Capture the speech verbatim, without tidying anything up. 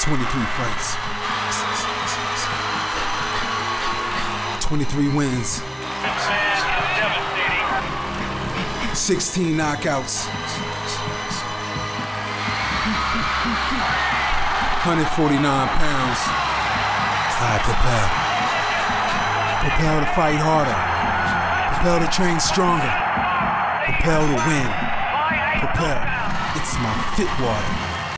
twenty-three fights, twenty-three wins, sixteen knockouts, one hundred forty-nine pounds. I Propel. Propel to fight harder. Propel to train stronger. Propel to win. Propel, it's my fit water.